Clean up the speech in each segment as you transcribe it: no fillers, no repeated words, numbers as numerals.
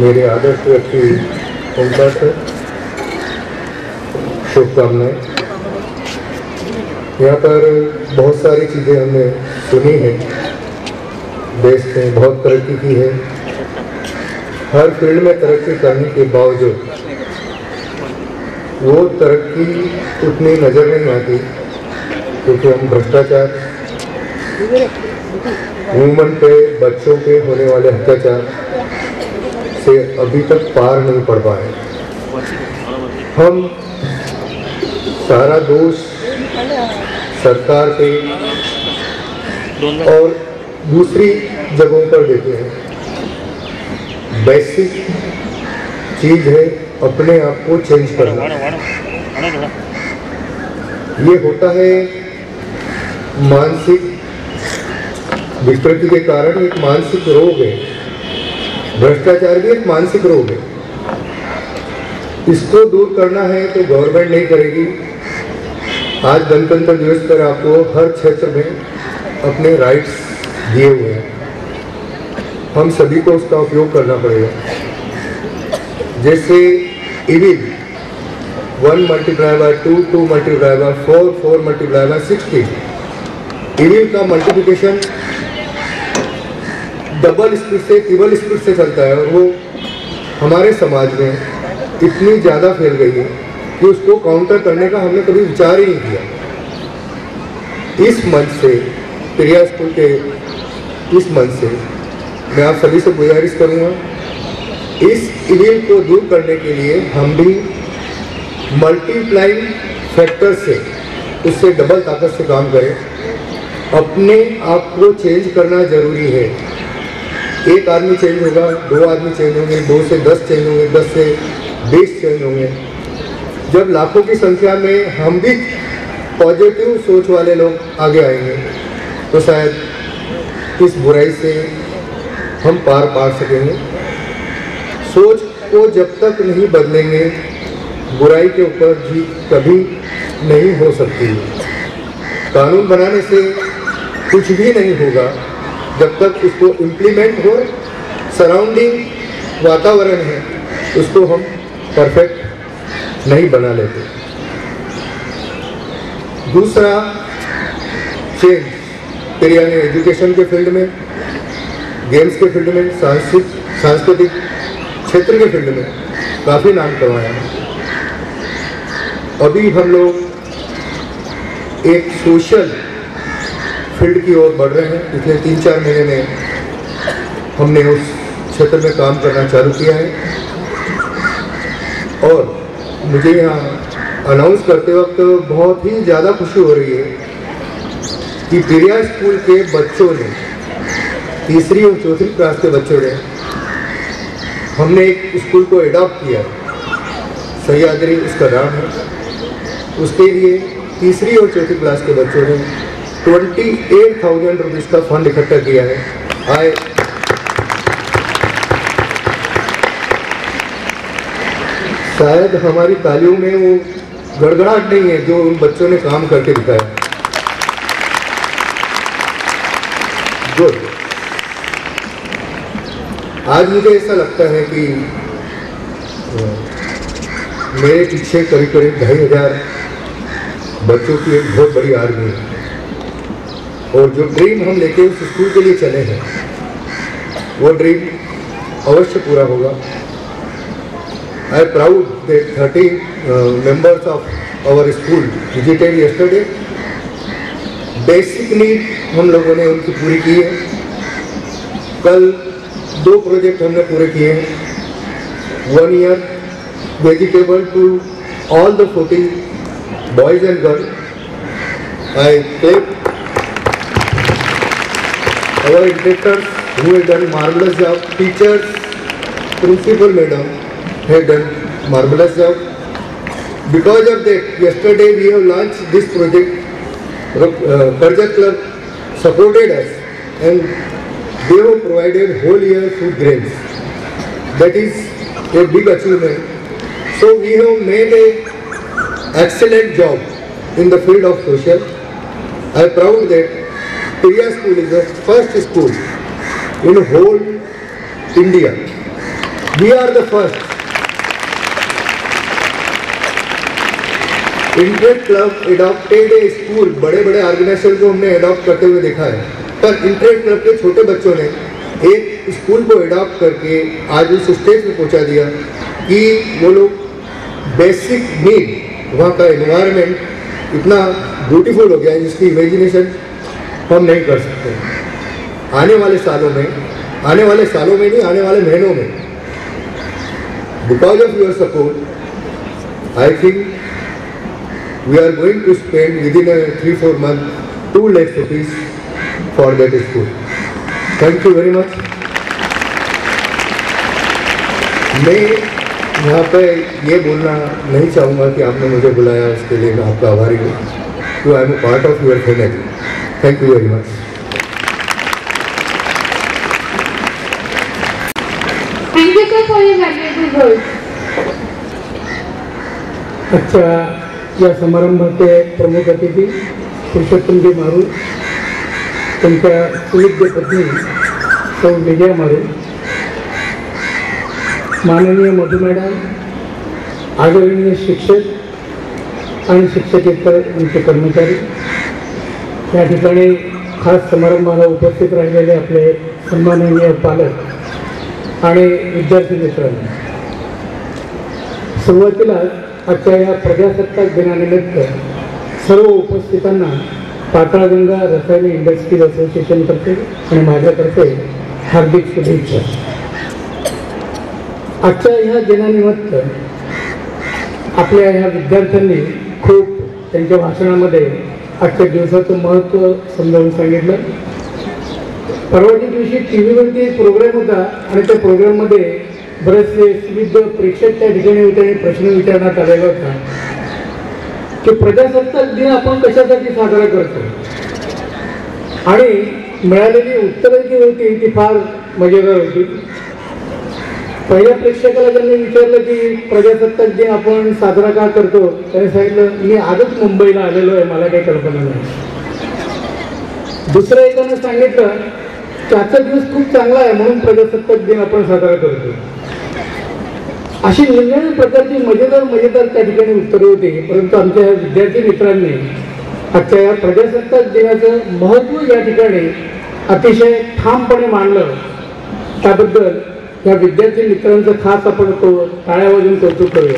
मेरे आदर्श व्यक्ति ओंकार सर, शुभकामनाएं। यहाँ पर बहुत सारी चीज़ें हमने सुनी हैं। देश ने बहुत तरक्की की है, हर फील्ड में तरक्की करने के बावजूद वो तरक्की उतनी नज़र नहीं आती, क्योंकि हम भ्रष्टाचार, वुमन पे, बच्चों पे होने वाले अत्याचार से अभी तक पार नहीं पड़ पाए। हम सारा दोष सरकार पे और दूसरी जगहों पर देते हैं। बेसिक चीज है अपने आप को चेंज करना। ये होता है मानसिक विकृति के कारण, एक मानसिक रोग है। भ्रष्टाचार भी एक मानसिक रोग है। इसको दूर करना है तो गवर्नमेंट नहीं करेगी। आज गणतंत्र दिवस पर आपको हर क्षेत्र में अपने राइट्स दिए हुए हैं, हम सभी को उसका उपयोग करना पड़ेगा। जैसे इविल 1 × 2, 2 × 4, 4 × 16, इविल का मल्टीप्लिकेशन डबल स्पीड से, ट्रिपल स्पीड से चलता है, और वो हमारे समाज में इतनी ज़्यादा फैल गई है कि उसको काउंटर करने का हमने कभी विचार ही नहीं किया। इस मंच से, प्रिया स्कूल के इस मंच से मैं आप सभी से गुजारिश करूँगा, इस इविल को दूर करने के लिए हम भी मल्टीप्लाइंग फैक्टर से, उससे डबल ताकत से काम करें। अपने आप को चेंज करना जरूरी है। एक आदमी चेंज होगा, 2 आदमी चेंज होंगे, 2 से 10 चेंज होंगे, 10 से 20 चेंज होंगे। जब लाखों की संख्या में हम भी पॉजिटिव सोच वाले लोग आगे आएंगे तो शायद इस बुराई से हम पार पा सकेंगे। सोच को जब तक नहीं बदलेंगे, बुराई के ऊपर जीत कभी नहीं हो सकती। कानून बनाने से कुछ भी नहीं होगा जब तक उसको इम्प्लीमेंट हो। सराउंडिंग वातावरण है, उसको हम परफेक्ट नहीं बना लेते। दूसरा चेंज, प्रिया ने एजुकेशन के फील्ड में, गेम्स के फील्ड में, सांस्कृतिक क्षेत्र के फील्ड में काफ़ी नाम करवाया। अभी हम लोग एक सोशल फील्ड की ओर बढ़ रहे हैं। पिछले 3-4 महीने में हमने उस क्षेत्र में काम करना चालू किया है, और मुझे यहाँ अनाउंस करते वक्त बहुत ही ज़्यादा खुशी हो रही है कि प्रिया स्कूल के बच्चों ने, 3री और 4री क्लास के बच्चों ने, हमने एक स्कूल को एडॉप्ट किया, सह्याद्री उसका नाम है। उसके लिए 3री और 4री क्लास के बच्चों ने 28,000 रुपीज़ का फंड इकट्ठा किया है। शायद हमारी तालियों में वो गड़गड़ाहट नहीं है जो उन बच्चों ने काम करके दिखाया। गुड। आज मुझे ऐसा लगता है कि मेरे पीछे करीब 2,500 बच्चों की एक बहुत बड़ी आर्मी है, और जो ड्रीम हम लेके उस स्कूल के लिए चले हैं, वो ड्रीम अवश्य पूरा होगा। I am proud that 30 members of our school visited yesterday. Basic need हम लोगों ने उनकी पूरी की है। कल 2 प्रोजेक्ट हमने पूरे किए हैं। 1 year vegetable to all the 40 boys and girls. I thank our directors who have done marvelous job. Teachers, principal madam have done marvelous job. Because of that, yesterday we have launched this project. Karjat Club supported us and they have provided whole year food grains. That is a big achievement. So we have made a excellent job in the field of social. I am proud that Priya School is the first school in whole India we are the first. Interest club adopted a school, बड़े बड़े organisation को हमने adopt करते हुए देखा है, पर interest club के छोटे बच्चों ने एक स्कूल को एडॉप्ट करके आज उस स्टेज पे पहुंचा दिया कि वो लोग बेसिक नीड, वहाँ का एनवायरनमेंट इतना ब्यूटीफुल हो गया है जिसकी इमेजिनेशन हम नहीं कर सकते। आने वाले सालों में नहीं, आने वाले महीनों में, because of your support, I think we are going to spend within a 3-4 months 2 lakh rupees for that school. Thank you very much. मैं यहाँ पे ये बोलना नहीं चाहूँगा कि आपने मुझे बुलाया, उसके लिए मैं आपका आभारी हूँ। तो I am a part of your family. Thank you very much. Thank you sir for your valuable words. अच्छा, या समारंभाचे प्रमुख अतिथी पुरुषोत्तमजी मारू, त्यांच्या सुविद्य पत्नी सौ विजया मारू, माननीय मधु मॅडम, आदरणीय शिक्षक आणि शिक्षकेतर आमचे कर्मचारी, या ठिकाणी खास समारंभाला उपस्थित राहिलेले आपले सन्माननीय पालक आणि विद्यार्थी मित्रांनो, सुरुवातीला आजच्या या प्रजासत्ताक दिनानिमित्त सर्व उपस्थितांना पाताळगंगा रसायन इंडस्ट्रीज असोसिएशनतर्फे आणि माझ्यातर्फे हार्दिक शुभेच्छा। आजच्या ह्या दिनानिमित्त आपल्या ह्या विद्यार्थ्यांनी खूप त्यांच्या भाषणामध्ये आजच्या दिवसाचं महत्त्व समजावून सांगितलं। परवाच्या दिवशी TV वरती एक प्रोग्राम होता आणि त्या प्रोग्राममध्ये बरेचसे विविध प्रेक्षक त्या ठिकाणी होते आणि प्रश्न विचारण्यात आलेला होता की प्रजासत्ताक दिन आपण कशासाठी साजरा करतो, आणि मिळालेली उत्तरं जी होती ती फार मजेदार होती। पहिल्या प्रेक्षकाला त्यांनी विचारलं की प्रजासत्ताक दिन आपण साजरा का करतो, त्याने सांगितलं मी आजच मुंबईला आलेलो आहे, मला काही कल्पना नाही। दुसऱ्या एकानं सांगितलं की आजचा दिवस खूप चांगला आहे म्हणून प्रजासत्ताक दिन आपण साजरा करतो। अशी वेगवेगळ्या प्रकारची मजेदार त्या ठिकाणी उत्तरे होती, परंतु आमच्या ह्या विद्यार्थी मित्रांनी आजच्या या प्रजासत्ताक दिनाचं महत्त्व या ठिकाणी अतिशय ठामपणे मांडलं। त्याबद्दल या विद्यार्थी मित्रांचं खास आपण टाळ्या वाजवून कौतुक करूया।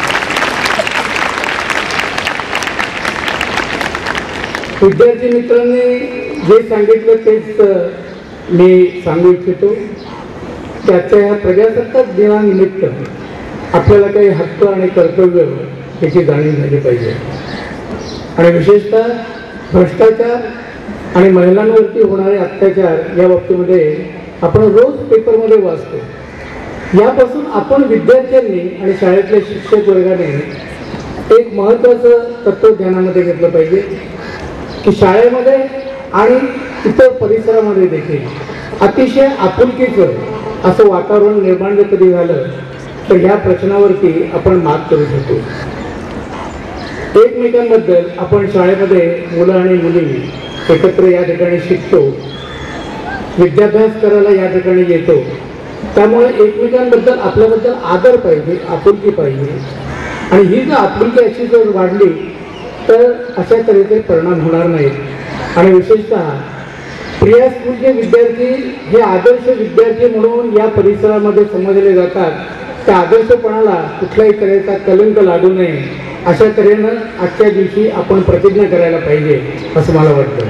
विद्यार्थी मित्रांनी जे सांगितलं तेच मी सांगू इच्छितो की आजच्या या प्रजासत्ताक दिनानिमित्त आपल्याला काही हक्क आणि कर्तव्य याची जाणीव झाली पाहिजे, आणि विशेषतः भ्रष्टाचार आणि महिलांवरती होणारे अत्याचार या बाबतीमध्ये आपण रोज पेपरमध्ये वाचतो। यापासून आपण विद्यार्थ्यांनी आणि शाळेतल्या शिक्षक वर्गाने एक महत्त्वाचं तत्त्व ध्यानामध्ये घेतलं पाहिजे की शाळेमध्ये आणि इतर परिसरामध्ये देखील अतिशय आपुलकीचं असं वातावरण निर्माण कधी झालं तर ह्या प्रश्नावरती आपण मात करू शकतो। एकमेकांबद्दल आपण शाळेमध्ये मुलं आणि मुली एकत्र या ठिकाणी शिकतो, विद्याभ्यास करायला या ठिकाणी येतो, त्यामुळे एकमेकांबद्दल आपल्याबद्दल आदर पाहिजे, आपुलकी पाहिजे, आणि ही जर आपुलकी अशी जर वाढली तर अशा तऱ्हेचे परिणाम होणार नाहीत। आणि विशेषतः प्रिया स्कूलचे विद्यार्थी हे आदर्श विद्यार्थी म्हणून या परिसरामध्ये समजले जातात। त्या आदर्शपणाला कुठल्याही तऱ्हेचा कलंक लागू नये अशा तऱ्हेनं आजच्या दिवशी आपण प्रतिज्ञा करायला पाहिजे असं मला वाटतं।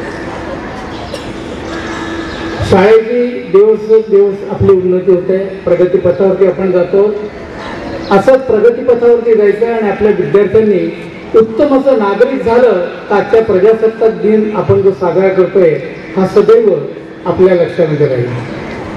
शाळेची दिवस आपली उन्नती होते, प्रगतीपथावरती आपण जातो। असंच प्रगतीपथावरती जायचं आणि आपल्या विद्यार्थ्यांनी उत्तम असं नागरिक झालं तर आजच्या प्रजासत्ताक दिन आपण जो साजरा करतोय हा सदैव आपल्या लक्षामध्ये राहील।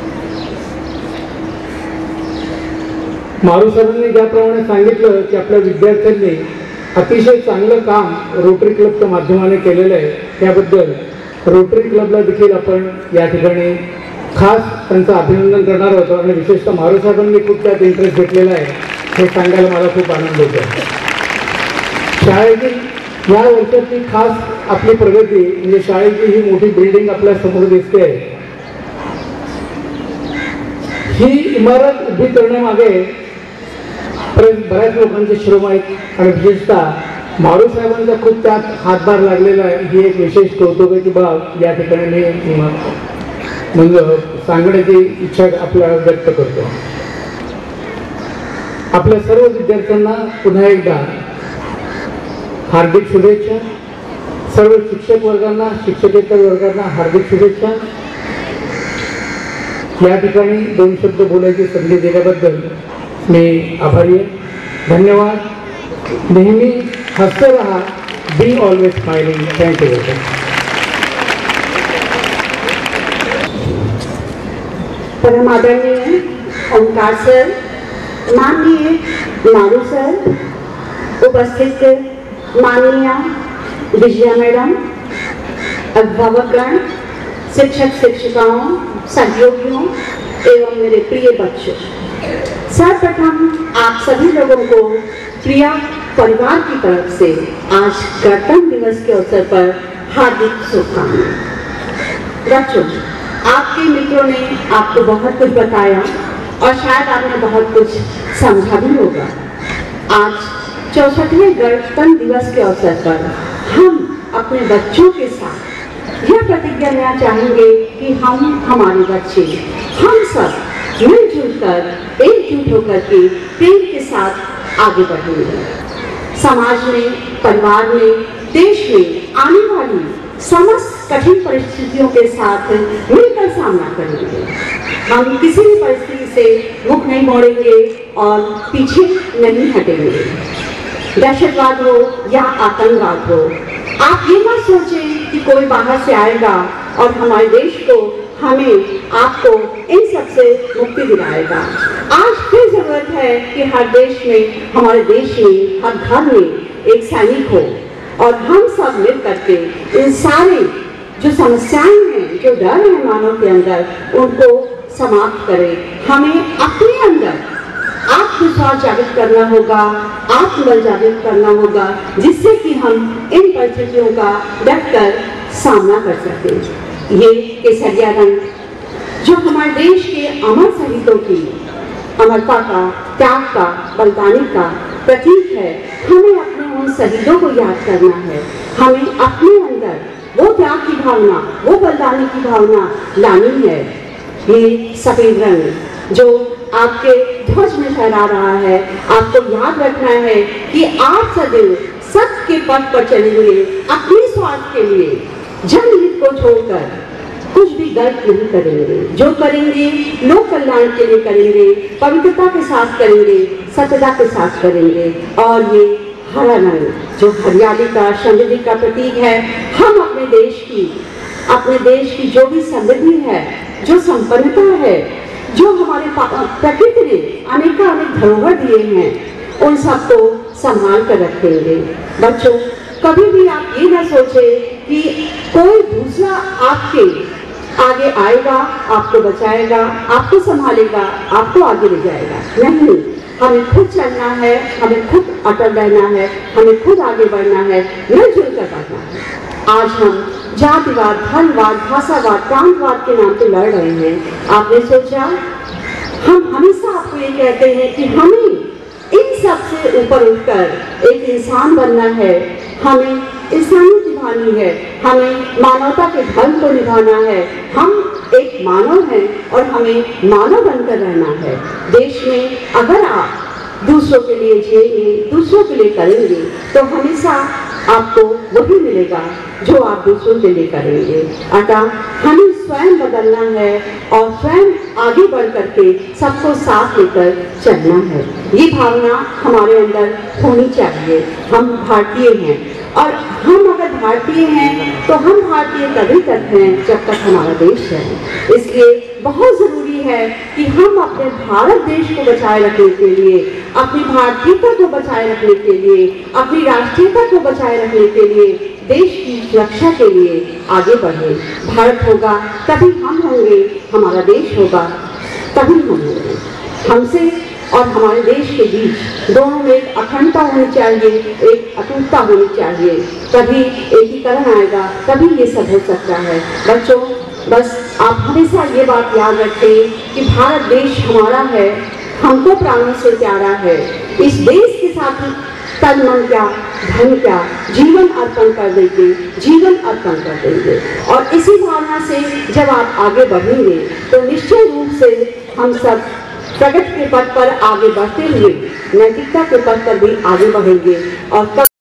मारू सरांनी ज्याप्रमाणे सांगितलं की आपल्या विद्यार्थ्यांनी अतिशय चांगलं काम रोटरी क्लबच्या माध्यमाने केलेलं आहे, त्याबद्दल रोटरी क्लबला देखील आपण या ठिकाणी खास त्यांचं अभिनंदन करणार होतो। आणि विशेषतः मारू साहेबांनी खूप त्यात इंटरेस्ट घेतलेला आहे हे सांगायला मला खूप आनंद होतो। शाळेची या वर्षाची खास आपली प्रगती म्हणजे शाळेची ही मोठी बिल्डिंग आपल्या समोर दिसते, ही इमारत उभी करण्यामागे बऱ्याच लोकांचे श्रम आहेत आणि विशेषतः मारू साहेबांचा खूप त्यात हातभार लागलेला आहे. ही एक विशेष कौतुकाची बाब या ठिकाणी मी म्हणजे सांगण्याची इच्छा आपल्याला व्यक्त करतो. आपल्या सर्व विद्यार्थ्यांना पुन्हा एकदा हार्दिक शुभेच्छा. सर्व शिक्षक वर्गांना, शिक्षकेतर वर्गांना हार्दिक शुभेच्छा. या ठिकाणी 2 शब्द बोलायची संधी दिल्याबद्दल मी आभारी आहे. धन्यवाद. नेहमी हसते रहा. Be always smiling. Thank you very much. परम आदरणीय ओंकार सर, माननीय मारू सर, उपस्थित माननीय विजया मैडम, अभिभावकगण, शिक्षक शिक्षिकाओं, सहयोगियों एवं मेरे प्रिय बच्चों, सर्वप्रथम आप सभी लोगों को प्रिया परिवार की तरफ से आज गणतंत्र दिवस के अवसर पर हार्दिक शुभकामनाएं. बच्चों, आपके मित्रों ने आपको बहुत कुछ बताया और शायद आपने बहुत कुछ समझा भी होगा. आज 64वें गणतंत्र दिवस के अवसर पर हम अपने बच्चों के साथ यह प्रतिज्ञा लेना चाहेंगे कि हम हमारे बच्चे हम सब मिलजुल कर एकजुट होकर के प्रेम के साथ आगे बढ़ेंगे. समाज में, परिवार में, देश में आने वाली समस्त कठिन परिस्थितियों के साथ मिलकर सामना करेंगे. हम किसी भी परिस्थिति से मुख नहीं मोड़ेंगे और पीछे नहीं हटेंगे. दहशतवाद हो या आतंकवाद हो, आप ये मत सोचें कि कोई बाहर से आएगा और हमारे देश को, हमें, आपको इन सब से मुक्ति दिलाएगा. आज फिर जरूरत है कि हर देश में, हमारे देश में, हर घर में एक सैनिक हो और हम सब मिल करके इन सारे जो समस्याएं हैं, जो डर है मानव के अंदर, उनको समाप्त करें. हमें अपने अंदर आत्मविश्वास जागृत करना होगा, आत्मबल जागृत करना होगा, जिससे कि हम इन परिस्थितियों का डटकर सामना कर सकें. ये केसरिया रंग जो हमारे देश के अमर शहीदों की अमरता का, त्याग का, बलिदानी का प्रतीक है. हमें अपने उन शहीदों को याद करना है. हमें अपने अंदर वो त्याग की भावना, वो बलिदानी की भावना लानी है. ये सफेद रंग जो आपके ध्वज में फहरा रहा है, आपको याद रखना है कि आप सदैव सत्य के पथ पर चलेंगे. अपने स्वार्थ के लिए, जनहित को छोड़कर कुछ भी गलत नहीं करेंगे. जो करेंगे लोक कल्याण के लिए करेंगे, पवित्रता के साथ करेंगे, सत्यता के साथ करेंगे. और ये हरा रंग जो हरियाली का, समृद्धि का प्रतीक है. हम अपने देश की जो भी समृद्धि है, जो संपन्नता है, जो हमारे प्रकृति ने अनेक धरोहर दिए हैं, उन सबको संभाल कर रखेंगे. बच्चों, कभी भी आप ये ना सोचें कि कोई दूसरा आपके आगे आएगा, आपको बचाएगा, आपको संभालेगा, आपको आगे ले जाएगा. नहीं, हमें खुद चलना है, हमें खुद अटल रहना है, हमें खुद आगे बढ़ना है, मिलजुल कर बढ़ना है. आज हम जातिवाद, धर्मवाद, भाषावाद, प्रांतवाद के नाम पे लड़ रहे हैं. आपने सोचा, हम हमेशा आपको ये कहते हैं कि हमें इन सब से ऊपर उठकर एक इंसान बनना है. हमें इंसानियत निभानी है, हमें मानवता के धर्म को निभाना है. हम एक मानव हैं और हमें मानव बनकर रहना है. देश में अगर आप दूसरों के लिए जिएंगे, दूसरों के लिए करेंगे, तो हमेशा आपको वही मिलेगा जो आप दूसरों के लिए करेंगे. अतः हमें स्वयं बदलना है और स्वयं आगे बढ़ करके सबको साथ लेकर चलना है. ये भावना हमारे अंदर होनी चाहिए. हम भारतीय हैं और हम अगर भारतीय हैं तो हम भारतीय तभी तक हैं जब तक हमारा देश है. इसलिए बहुत जरूरी है कि हम अपने भारत देश को बचाए रखने के लिए, अपनी भारतीयता को बचाए रखने के लिए, अपनी राष्ट्रीयता को बचाए रखने के लिए, देश की सुरक्षा के लिए आगे बढ़े. भारत होगा तभी हम होंगे, हमारा देश होगा तभी हम होंगे. हमसे और हमारे देश के बीच दोनों में एक अखंडता होनी चाहिए, एक अटूटता होनी चाहिए. तभी एकीकरण आएगा, तभी ये सब हो सकता है. बच्चों, बस आप हमेशा ये बात याद रखें कि भारत देश हमारा है, हमको प्राणों से प्यारा है। इस देश के साथ तन मन क्या, धन क्या, जीवन अर्पण कर देंगे, जीवन अर्पण कर देंगे। और इसी भावना से जब आप आगे बढ़ेंगे तो निश्चय रूप से हम सब प्रगति के पथ पर आगे बढ़ते हुए नैतिकता के पथ पर भी आगे बढ़ेंगे और